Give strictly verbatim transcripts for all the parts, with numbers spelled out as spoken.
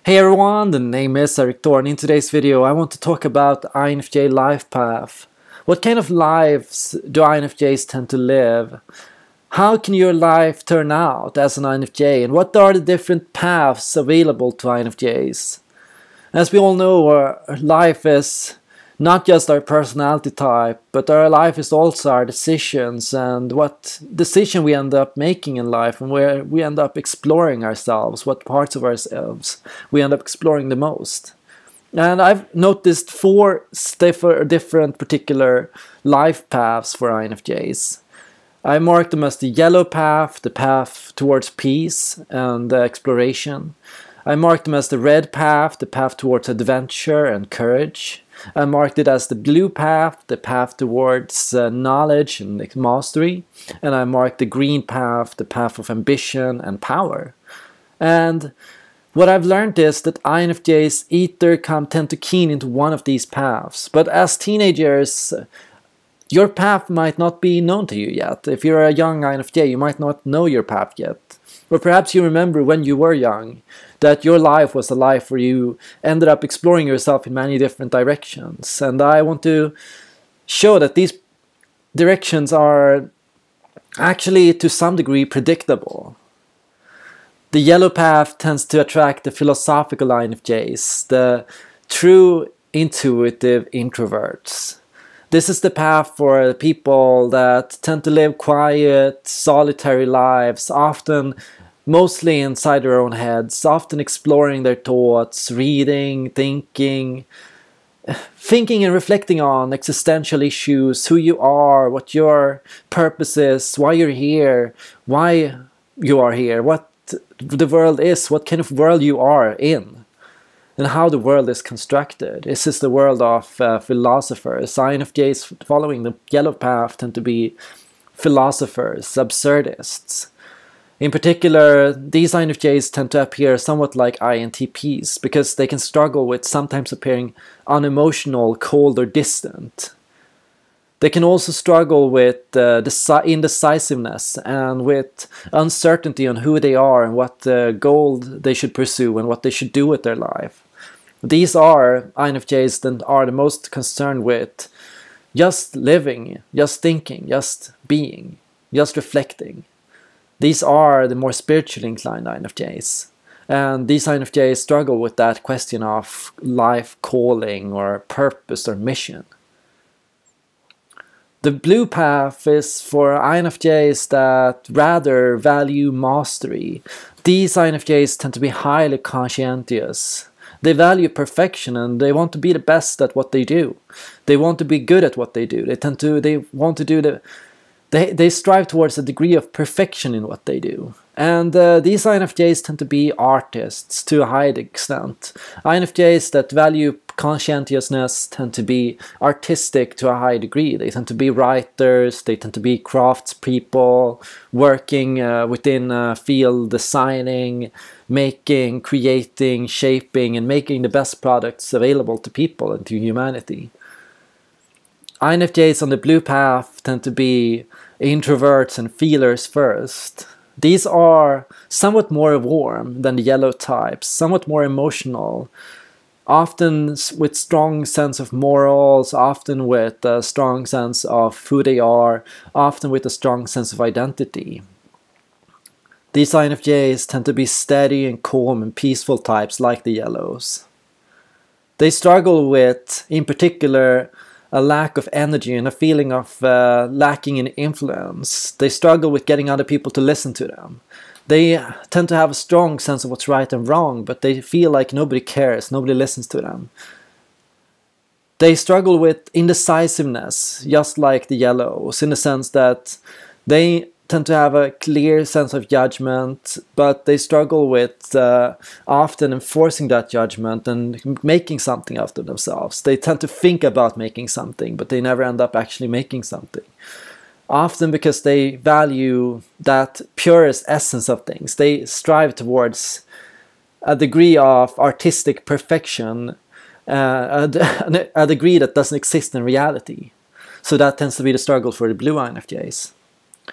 Hey everyone, the name is Erik Thor, and in today's video I want to talk about I N F J life path. What kind of lives do I N F Js tend to live? How can your life turn out as an I N F J, and what are the different paths available to I N F Js? As we all know, our life is not just our personality type, but our life is also our decisions and what decision we end up making in life, and where we end up exploring ourselves, what parts of ourselves we end up exploring the most. And I've noticed four different particular life paths for I N F Js. I marked them as the yellow path, the path towards peace and uh, exploration. I marked them as the red path, the path towards adventure and courage. I marked it as the blue path, the path towards uh, knowledge and mastery. And I marked the green path, the path of ambition and power. And what I've learned is that I N F Js either come tend to keen into one of these paths. But as teenagers, your path might not be known to you yet. If you're a young I N F J, you might not know your path yet. Or perhaps you remember when you were young that your life was a life where you ended up exploring yourself in many different directions. And I want to show that these directions are actually to some degree predictable. The yellow path tends to attract the philosophical I N F Js, the true intuitive introverts. This is the path for people that tend to live quiet, solitary lives, often mostly inside their own heads, often exploring their thoughts, reading, thinking, thinking and reflecting on existential issues, who you are, what your purpose is, why you're here, why you are here, what the world is, what kind of world you are in, and how the world is constructed. This is the world of uh, philosophers. I N F Js following the yellow path tend to be philosophers, absurdists. In particular, these I N F Js tend to appear somewhat like I N T Ps because they can struggle with sometimes appearing unemotional, cold or distant. They can also struggle with uh, indecisiveness and with uncertainty on who they are and what uh, goal they should pursue and what they should do with their life. These are I N F Js that are the most concerned with just living, just thinking, just being, just reflecting. These are the more spiritually inclined I N F Js. And these I N F Js struggle with that question of life calling or purpose or mission. The blue path is for I N F Js that rather value mastery. These I N F Js tend to be highly conscientious. They value perfection and they want to be the best at what they do. They want to be good at what they do. They tend to, they want to do the, they, they strive towards a degree of perfection in what they do. And uh, these I N F Js tend to be artists to a high extent. I N F Js that value conscientiousness tend to be artistic to a high degree. They tend to be writers, they tend to be craftspeople, working uh, within a field, designing, making, creating, shaping, and making the best products available to people and to humanity. I N F Js on the blue path tend to be introverts and feelers first. These are somewhat more warm than the yellow types, somewhat more emotional, often with strong sense of morals, often with a strong sense of who they are, often with a strong sense of identity. These I N F Js tend to be steady and calm and peaceful types like the yellows. They struggle with, in particular, a lack of energy and a feeling of uh, lacking in influence. They struggle with getting other people to listen to them. They tend to have a strong sense of what's right and wrong, but they feel like nobody cares, nobody listens to them. They struggle with indecisiveness, just like the yellows, in the sense that they tend to have a clear sense of judgment, but they struggle with uh, often enforcing that judgment and making something out of themselves. They tend to think about making something, but they never end up actually making something. Often because they value that purest essence of things. They strive towards a degree of artistic perfection, uh, a, a degree that doesn't exist in reality. So that tends to be the struggle for the blue I N F Js.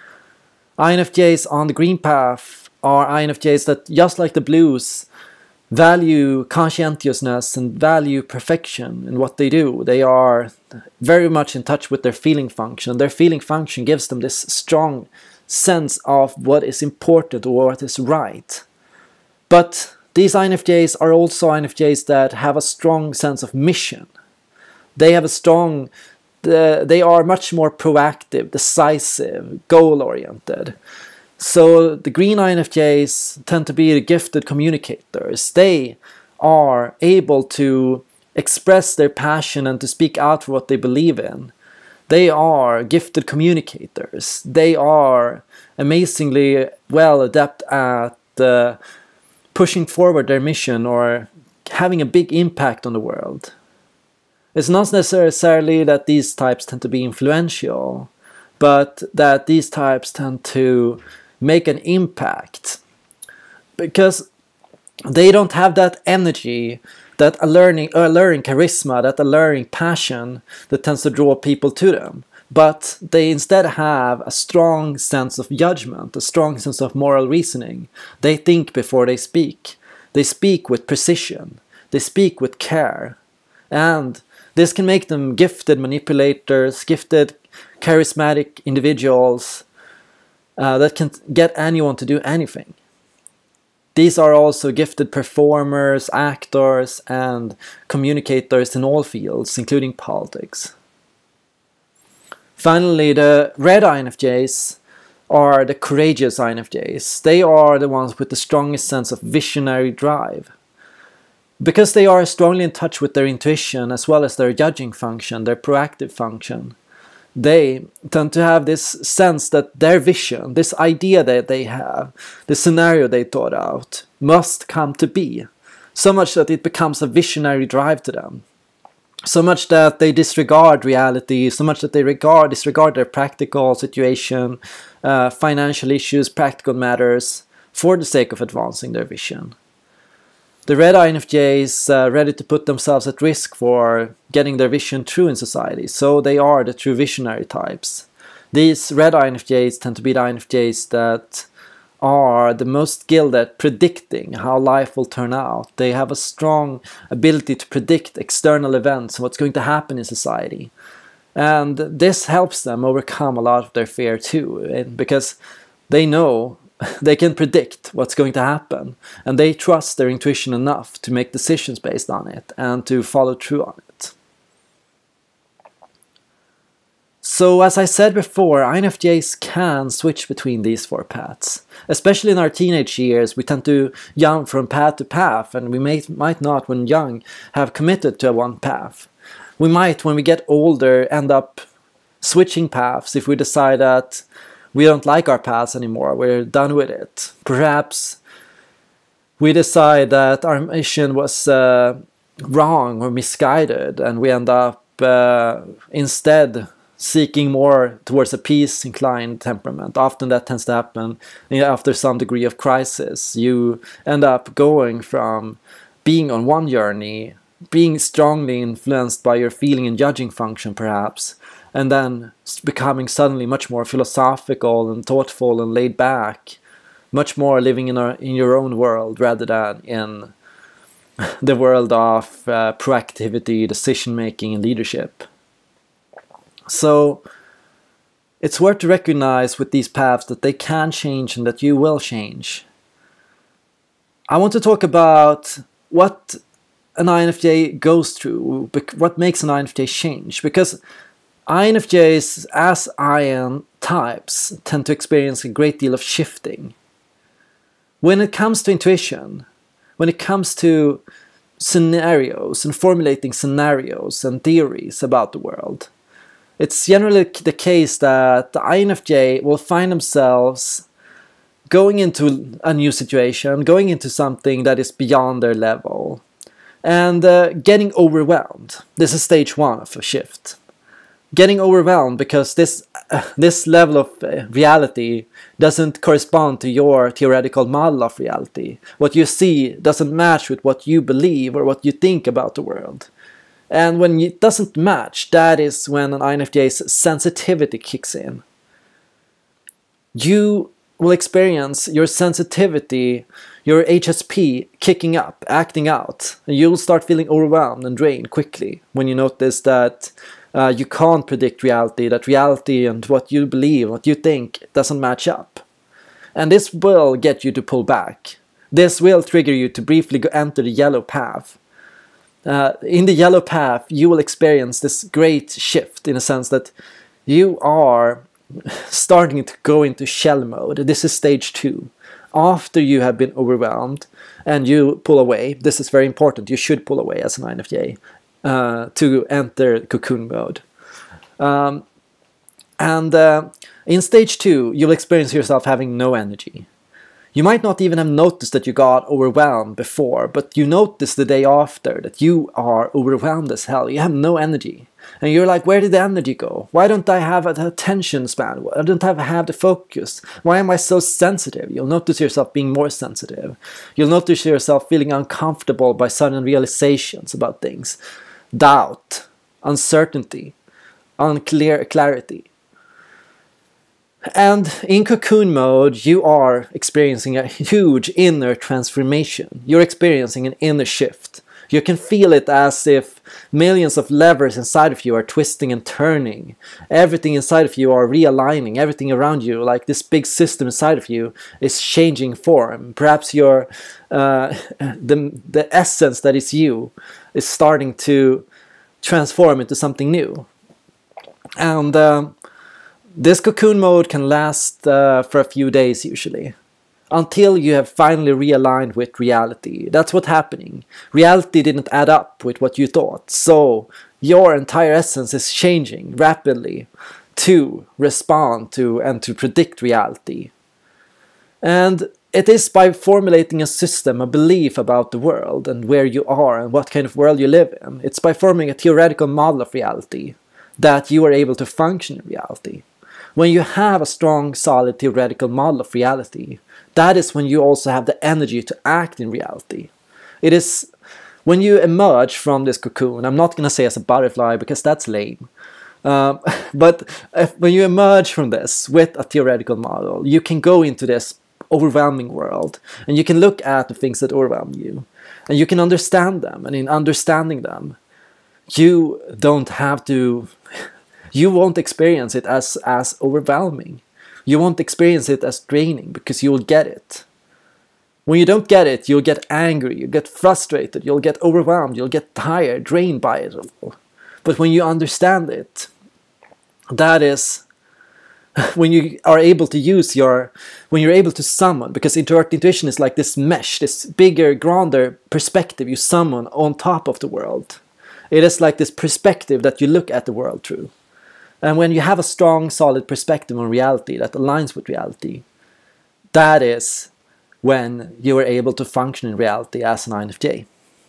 I N F Js on the green path are I N F Js that, just like the blues, value conscientiousness and value perfection in what they do. They are very much in touch with their feeling function. Their feeling function gives them this strong sense of what is important or what is right. But these I N F Js are also I N F Js that have a strong sense of mission. They have a strong, uh, they are much more proactive, decisive, goal-oriented. So the green I N F Js tend to be the gifted communicators. They are able to express their passion and to speak out for what they believe in. They are gifted communicators. They are amazingly well adept at uh, pushing forward their mission or having a big impact on the world. It's not necessarily that these types tend to be influential, but that these types tend to make an impact. Because they don't have that energy, that alluring, alluring charisma, that alluring passion that tends to draw people to them. But they instead have a strong sense of judgment, a strong sense of moral reasoning. They think before they speak. They speak with precision. They speak with care. And this can make them gifted manipulators, gifted charismatic individuals uh, that can get anyone to do anything. These are also gifted performers, actors, and communicators in all fields, including politics. Finally, the red I N F Js are the courageous I N F Js. They are the ones with the strongest sense of visionary drive. Because they are strongly in touch with their intuition as well as their judging function, their proactive function, they tend to have this sense that their vision, this idea that they have, the scenario they thought out, must come to be. So much that it becomes a visionary drive to them. So much that they disregard reality, so much that they regard, disregard their practical situation, uh, financial issues, practical matters, for the sake of advancing their vision. The red I N F Js are uh, ready to put themselves at risk for getting their vision true in society, so they are the true visionary types. These red I N F Js tend to be the I N F Js that are the most skilled at predicting how life will turn out. They have a strong ability to predict external events, what's going to happen in society. And this helps them overcome a lot of their fear too, because they know they can predict what's going to happen, and they trust their intuition enough to make decisions based on it and to follow through on it. So as I said before, I N F Js can switch between these four paths. Especially in our teenage years, we tend to jump from path to path, and we may, might not, when young, have committed to one path. We might, when we get older, end up switching paths if we decide that we don't like our paths anymore, we're done with it. Perhaps we decide that our mission was uh, wrong or misguided, and we end up uh, instead seeking more towards a peace-inclined temperament. Often that tends to happen after some degree of crisis. You end up going from being on one journey, being strongly influenced by your feeling and judging function perhaps, and then becoming suddenly much more philosophical and thoughtful and laid back, much more living in, our, in your own world rather than in the world of uh, proactivity, decision-making, and leadership. So it's worth to recognize with these paths that they can change and that you will change. I want to talk about what an I N F J goes through, what makes an I N F J change, because I N F Js as I N types tend to experience a great deal of shifting. When it comes to intuition, when it comes to scenarios and formulating scenarios and theories about the world, it's generally the case that the I N F J will find themselves going into a new situation, going into something that is beyond their level, and uh, getting overwhelmed. This is stage one of a shift. Getting overwhelmed because this uh, this level of uh, reality doesn't correspond to your theoretical model of reality. What you see doesn't match with what you believe or what you think about the world. And when it doesn't match, that is when an I N F J's sensitivity kicks in. You will experience your sensitivity, your H S P kicking up, acting out, and you'll start feeling overwhelmed and drained quickly when you notice that uh, you can't predict reality, that reality and what you believe, what you think doesn't match up. And this will get you to pull back. This will trigger you to briefly go enter the yellow path. Uh, in the yellow path, you will experience this great shift in a sense that you are starting to go into shell mode. This is stage two. After you have been overwhelmed and you pull away, this is very important, you should pull away as an I N F J uh, to enter cocoon mode. Um, and uh, in stage two, you'll experience yourself having no energy. You might not even have noticed that you got overwhelmed before, but you notice the day after that you are overwhelmed as hell. You have no energy. And you're like, where did the energy go? Why don't I have an attention span? Why don't I have the focus? Why am I so sensitive? You'll notice yourself being more sensitive. You'll notice yourself feeling uncomfortable by sudden realizations about things. Doubt, uncertainty, unclear clarity. And in cocoon mode, you are experiencing a huge inner transformation. You're experiencing an inner shift. You can feel it as if millions of levers inside of you are twisting and turning. Everything inside of you are realigning. Everything around you, like this big system inside of you, is changing form. Perhaps your uh, the, the essence that is you is starting to transform into something new. And um, this cocoon mode can last uh, for a few days usually, until you have finally realigned with reality. That's what's happening. Reality didn't add up with what you thought, so your entire essence is changing rapidly to respond to and to predict reality. And it is by formulating a system, a belief about the world and where you are and what kind of world you live in. It's by forming a theoretical model of reality that you are able to function in reality. When you have a strong, solid theoretical model of reality, that is when you also have the energy to act in reality. It is when you emerge from this cocoon, I'm not going to say as a butterfly because that's lame, um, but if, when you emerge from this with a theoretical model, you can go into this overwhelming world and you can look at the things that overwhelm you and you can understand them, and in understanding them, you don't have to... You won't experience it as, as overwhelming. You won't experience it as draining because you'll get it. When you don't get it, you'll get angry, you'll get frustrated, you'll get overwhelmed, you'll get tired, drained by it all. But when you understand it, that is when you are able to use your, when you're able to summon, because introvert intuition is like this mesh, this bigger, grander perspective you summon on top of the world. It is like this perspective that you look at the world through. And when you have a strong, solid perspective on reality that aligns with reality, that is when you are able to function in reality as an I N F J.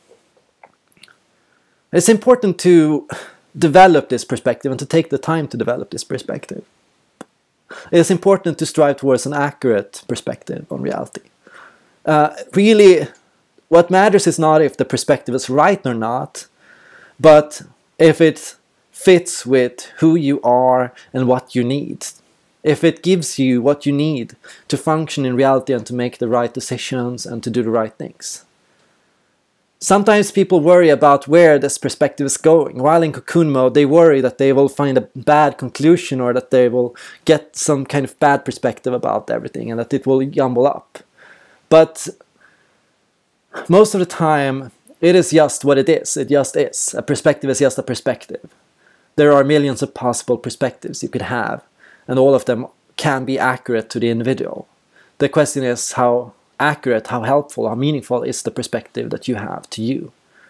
It's important to develop this perspective and to take the time to develop this perspective. It's important to strive towards an accurate perspective on reality. Uh, really, what matters is not if the perspective is right or not, but if it fits with who you are and what you need. If it gives you what you need to function in reality and to make the right decisions and to do the right things. Sometimes people worry about where this perspective is going. While in cocoon mode, they worry that they will find a bad conclusion or that they will get some kind of bad perspective about everything and that it will jumble up. But most of the time, it is just what it is. It just is. A perspective is just a perspective. There are millions of possible perspectives you could have, and all of them can be accurate to the individual. The question is how accurate, how helpful, how meaningful is the perspective that you have to you.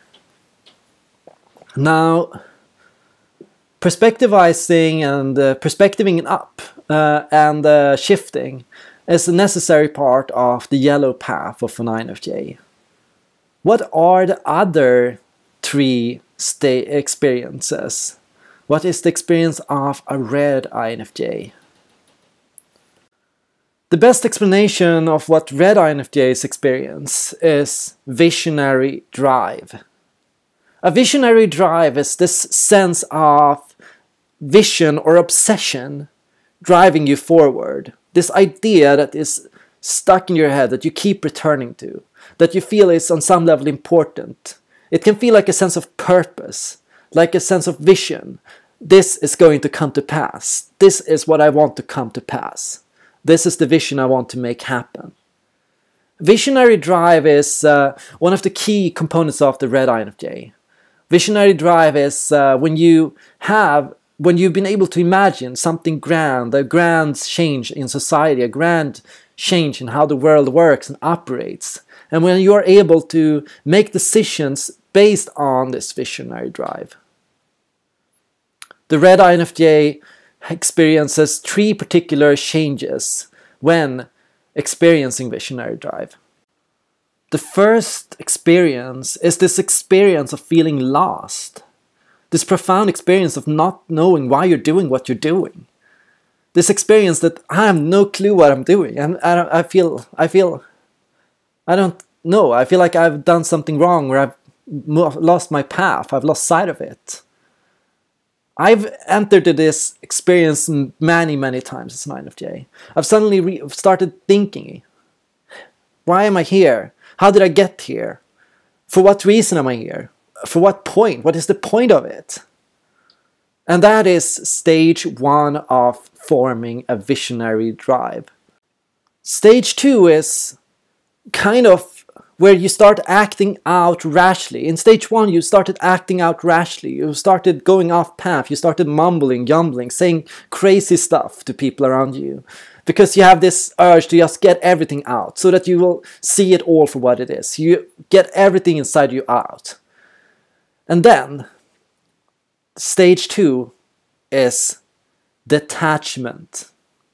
Now, perspectivizing and uh, perspectiving up uh, and uh, shifting is a necessary part of the yellow path of an I N F J. What are the other three state experiences? What is the experience of a red I N F J? The best explanation of what red I N F Js experience is visionary drive. A visionary drive is this sense of vision or obsession driving you forward. This idea that is stuck in your head that you keep returning to, that you feel is on some level important. It can feel like a sense of purpose, like a sense of vision. This is going to come to pass. This is what I want to come to pass. This is the vision I want to make happen. Visionary drive is uh, one of the key components of the red I N F J. Visionary drive is uh, when you have, when you've been able to imagine something grand, a grand change in society, a grand change in how the world works and operates. And when you are able to make decisions based on this visionary drive. The red I N F J experiences three particular changes when experiencing visionary drive. The first experience is this experience of feeling lost. This profound experience of not knowing why you're doing what you're doing. This experience that I have no clue what I'm doing, and I, I feel, I feel, I don't know. I feel like I've done something wrong, or I've lost my path. I've lost sight of it. I've entered this experience many, many times as an I N F J. I've suddenly re started thinking, why am I here? How did I get here? For what reason am I here? For what point? What is the point of it? And that is stage one of forming a visionary drive. Stage two is kind of where you start acting out rashly. In stage one, you started acting out rashly. You started going off path. You started mumbling, jumbling, saying crazy stuff to people around you. Because you have this urge to just get everything out, so that you will see it all for what it is. You get everything inside you out. And then, stage two is detachment.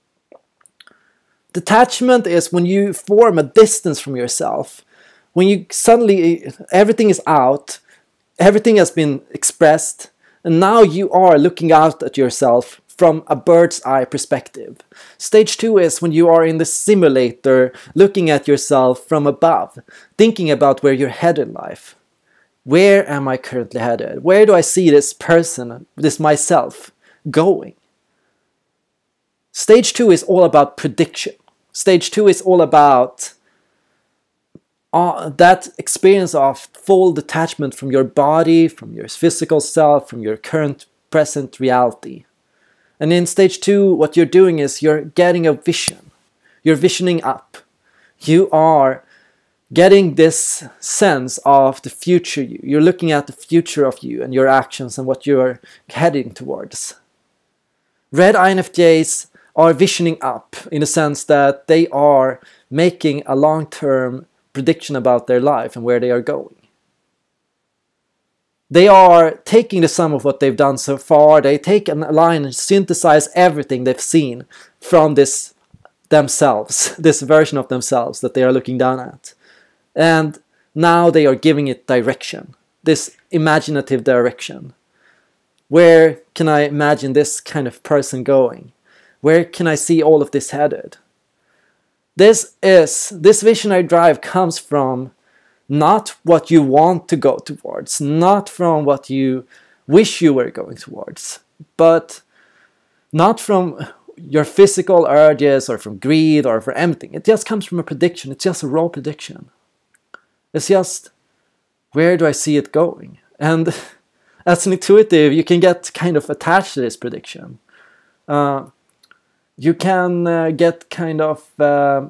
Detachment is when you form a distance from yourself. When you suddenly, everything is out, everything has been expressed, and now you are looking out at yourself from a bird's eye perspective. Stage two is when you are in the simulator, looking at yourself from above, thinking about where you're headed in life. Where am I currently headed? Where do I see this person, this myself, going? Stage two is all about prediction. Stage two is all about uh, that experience of full detachment from your body, from your physical self, from your current present reality. And in stage two, what you're doing is you're getting a vision. You're visioning up. You are getting this sense of the future you. You're looking at the future of you and your actions and what you're heading towards. Red I N F Js are visioning up in the sense that they are making a long-term prediction about their life and where they are going. They are taking the sum of what they've done so far. They take a line and synthesize everything they've seen from this themselves, this version of themselves that they are looking down at. And now they are giving it direction, this imaginative direction. Where can I imagine this kind of person going? Where can I see all of this headed? This is, this visionary drive comes from not what you want to go towards, not from what you wish you were going towards, but not from your physical urges or from greed or from anything. It just comes from a prediction. It's just a raw prediction. It's just, where do I see it going? And as an intuitive, you can get kind of attached to this prediction. Uh, you can uh, get kind of... Uh,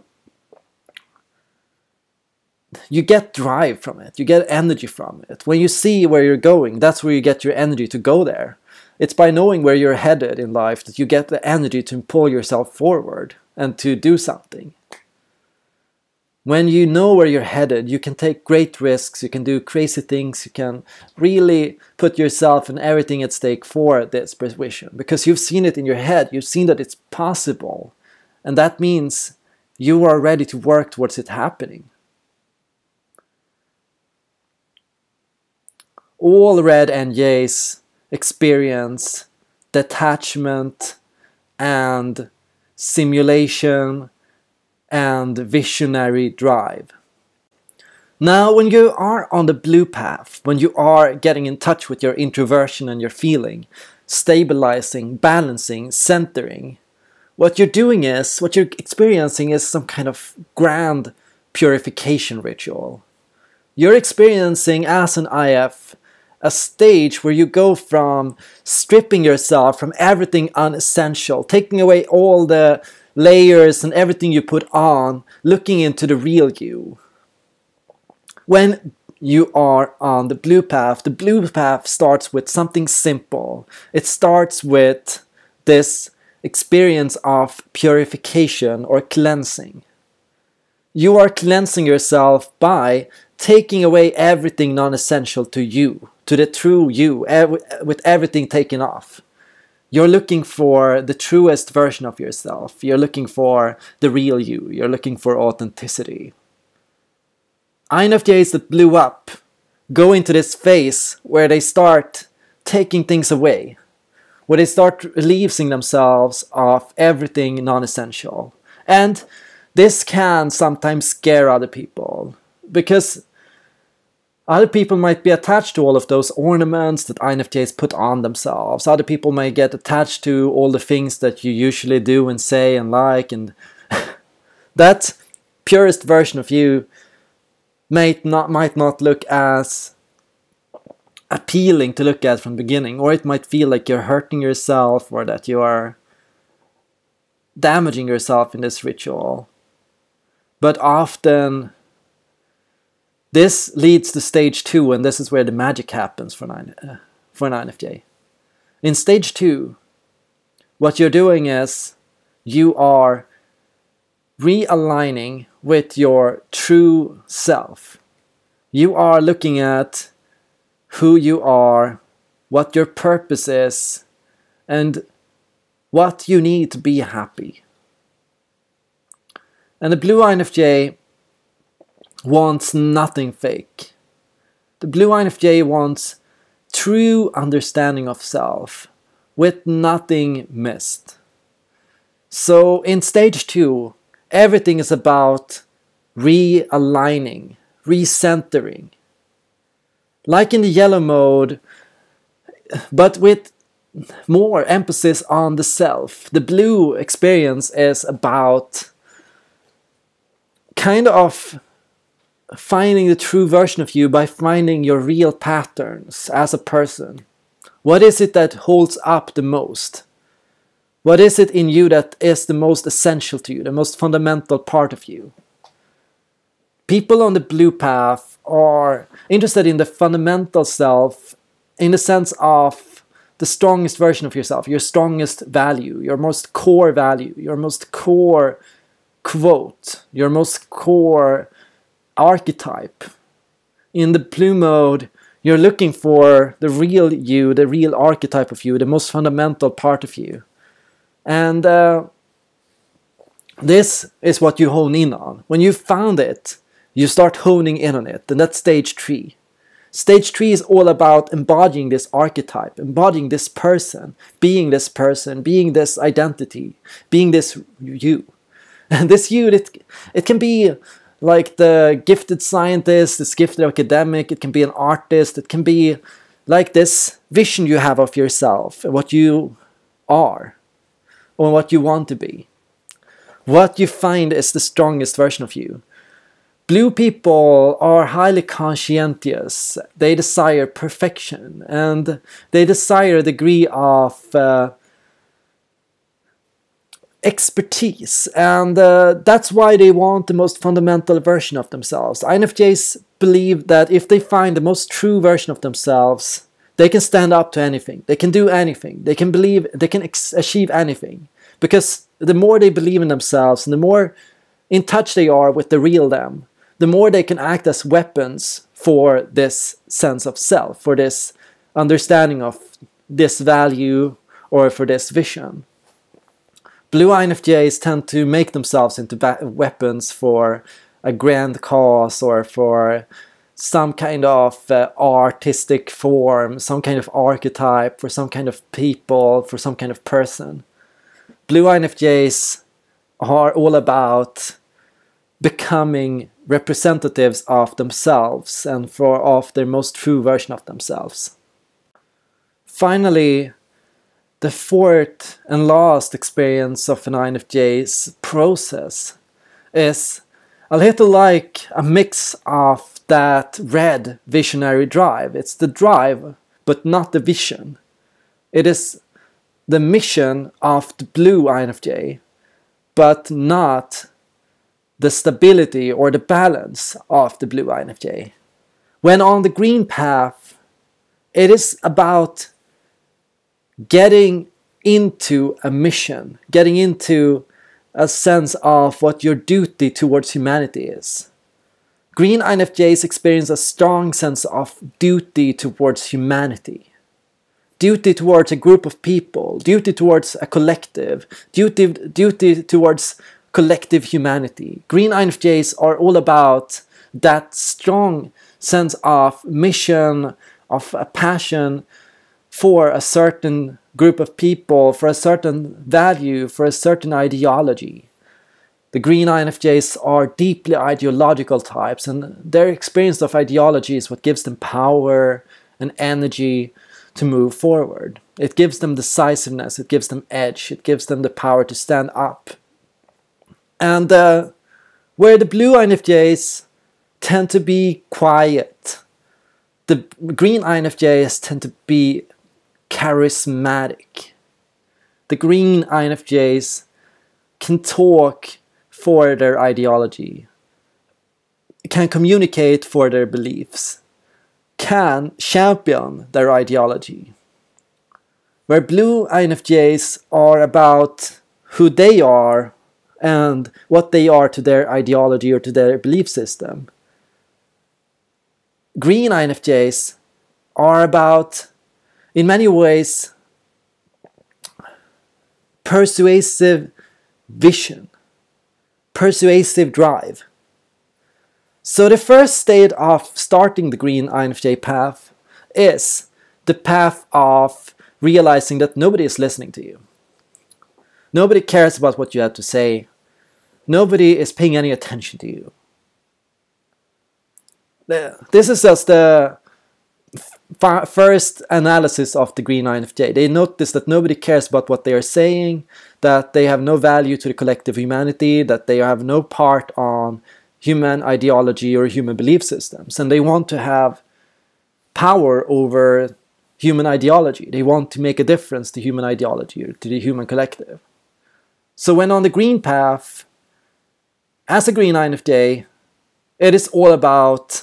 you get drive from it. You get energy from it. When you see where you're going, that's where you get your energy to go there. It's by knowing where you're headed in life that you get the energy to pull yourself forward and to do something. When you know where you're headed, you can take great risks, you can do crazy things, you can really put yourself and everything at stake for this vision. Because you've seen it in your head, you've seen that it's possible. And that means you are ready to work towards it happening. All red N Js experience detachment and simulation and visionary drive. Now, when you are on the blue path, when you are getting in touch with your introversion and your feeling, stabilizing, balancing, centering, what you're doing is, what you're experiencing is some kind of grand purification ritual. You're experiencing as an I F a stage where you go from stripping yourself from everything unessential, taking away all the layers and everything you put on, looking into the real you. When you are on the blue path, the blue path starts with something simple. It starts with this experience of purification or cleansing. You are cleansing yourself by taking away everything non-essential to you, to the true you, with everything taken off. You're looking for the truest version of yourself. You're looking for the real you. You're looking for authenticity. I N F Js that blew up go into this phase where they start taking things away, where they start releasing themselves of everything non-essential. And this can sometimes scare other people, because other people might be attached to all of those ornaments that I N F Js put on themselves. Other people may get attached to all the things that you usually do and say and like, and that purest version of you might not, might not look as appealing to look at from the beginning, or it might feel like you're hurting yourself or that you are damaging yourself in this ritual. But often this leads to stage two, and this is where the magic happens for an, uh, for an I N F J. In stage two, what you're doing is you are realigning with your true self. You are looking at who you are, what your purpose is, and what you need to be happy. And the blue I N F J wants nothing fake. The blue I N F J wants true understanding of self, with nothing missed. So in stage two, everything is about realigning, recentering. Like in the yellow mode, but with more emphasis on the self. The blue experience is about kind of finding the true version of you by finding your real patterns as a person. What is it that holds up the most? What is it in you that is the most essential to you, the most fundamental part of you? People on the blue path are interested in the fundamental self in the sense of the strongest version of yourself, your strongest value, your most core value, your most core quote, your most core archetype. In the blue mode, you're looking for the real you, the real archetype of you, the most fundamental part of you. And uh, this is what you hone in on. When you found it, you start honing in on it, and that's stage three. Stage three is all about embodying this archetype, embodying this person, being this person, being this identity, being this you. And this you, it, it can be like the gifted scientist, this gifted academic, it can be an artist, it can be like this vision you have of yourself, what you are, or what you want to be. What you find is the strongest version of you. Blue people are highly conscientious. They desire perfection, and they desire a degree of uh, expertise, and uh, that's why they want the most fundamental version of themselves. I N F Js believe that if they find the most true version of themselves, they can stand up to anything, they can do anything, they can believe, they can achieve anything, because the more they believe in themselves and the more in touch they are with the real them, the more they can act as weapons for this sense of self, for this understanding of this value, or for this vision. Blue I N F Js tend to make themselves into weapons for a grand cause, or for some kind of uh, artistic form, some kind of archetype, for some kind of people, for some kind of person. Blue I N F Js are all about becoming representatives of themselves and for of their most true version of themselves. Finally, the fourth and last experience of an I N F J's process is a little like a mix of that red visionary drive. It's the drive, but not the vision. It is the mission of the blue I N F J, but not the stability or the balance of the blue I N F J. When on the green path, it is about getting into a mission, getting into a sense of what your duty towards humanity is. Green I N F Js experience a strong sense of duty towards humanity. Duty towards a group of people, duty towards a collective, duty, duty towards collective humanity. Green I N F Js are all about that strong sense of mission, of a passion for a certain group of people, for a certain value, for a certain ideology. The green I N F Js are deeply ideological types, and their experience of ideology is what gives them power and energy to move forward. It gives them decisiveness, it gives them edge, it gives them the power to stand up. And uh, where the blue I N F Js tend to be quiet, the green I N F Js tend to be charismatic. The green I N F Js can talk for their ideology, can communicate for their beliefs, can champion their ideology. Where blue I N F Js are about who they are and what they are to their ideology or to their belief system, green I N F Js are about, in many ways, persuasive vision, persuasive drive. So the first stage of starting the green I N F J path is the path of realizing that nobody is listening to you. Nobody cares about what you have to say. Nobody is paying any attention to you. This is just the first analysis of the green I N F J. They notice that nobody cares about what they are saying, that they have no value to the collective humanity, that they have no part on human ideology or human belief systems, and they want to have power over human ideology. They want to make a difference to human ideology or to the human collective. So when on the green path, as a green I N F J, it is all about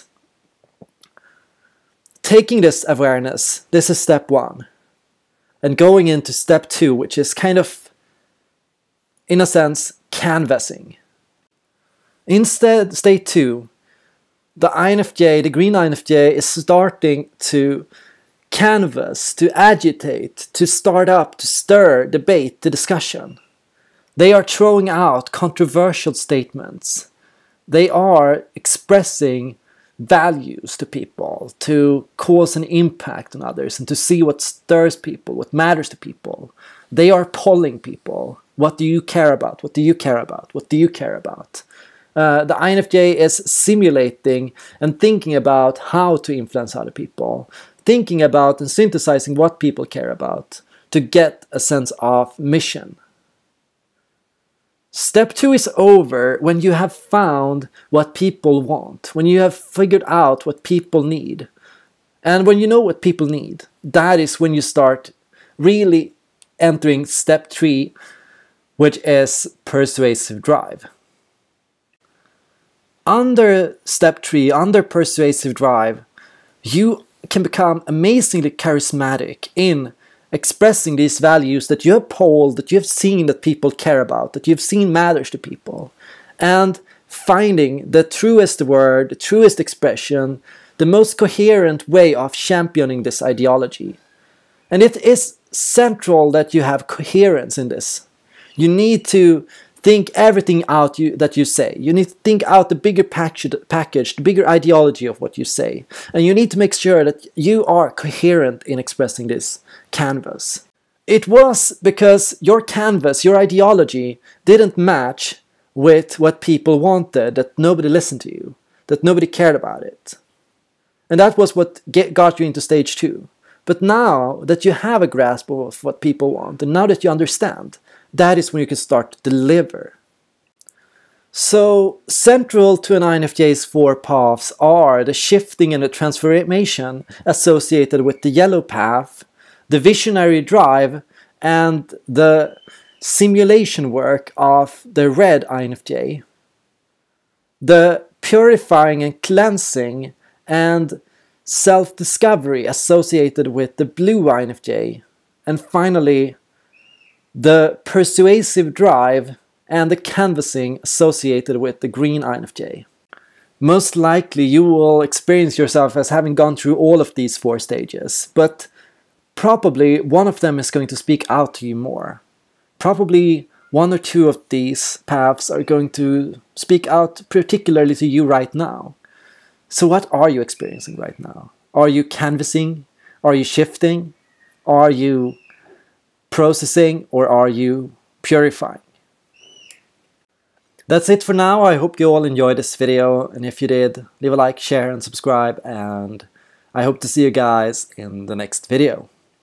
taking this awareness. This is step one, and going into step two, which is kind of, in a sense, canvassing. Instead, stage two, the I N F J, the green I N F J, is starting to canvass, to agitate, to start up, to stir debate, the discussion. They are throwing out controversial statements. They are expressing values to people, to cause an impact on others, and to see what stirs people, what matters to people. They are polling people. What do you care about? What do you care about? What do you care about? Uh, the I N F J is simulating and thinking about how to influence other people, thinking about and synthesizing what people care about to get a sense of mission. Step two is over when you have found what people want, when you have figured out what people need. And when you know what people need, that is when you start really entering step three, which is persuasive drive. Under step three, under persuasive drive, you can become amazingly charismatic in expressing these values that you have polled, that you have seen that people care about, that you've seen matters to people, and finding the truest word, the truest expression, the most coherent way of championing this ideology. And it is central that you have coherence in this. You need to think everything out you, that you say. You need to think out the bigger package, package, the bigger ideology of what you say. And you need to make sure that you are coherent in expressing this canvas. It was because your canvas, your ideology, didn't match with what people wanted, that nobody listened to you, that nobody cared about it. And that was what get, got you into stage two. But now that you have a grasp of what people want, and now that you understand, that is when you can start to deliver. So, central to an I N F J's four paths are the shifting and the transformation associated with the yellow path, the visionary drive, and the simulation work of the red I N F J. The purifying and cleansing and self-discovery associated with the blue I N F J. And finally, the persuasive drive and the canvassing associated with the green I N F J. Most likely you will experience yourself as having gone through all of these four stages, but probably one of them is going to speak out to you more. Probably one or two of these paths are going to speak out particularly to you right now. So what are you experiencing right now? Are you canvassing? Are you shifting? Are you processing? Or are you purifying? That's it for now. I hope you all enjoyed this video, and if you did, leave a like, share and subscribe, and I hope to see you guys in the next video.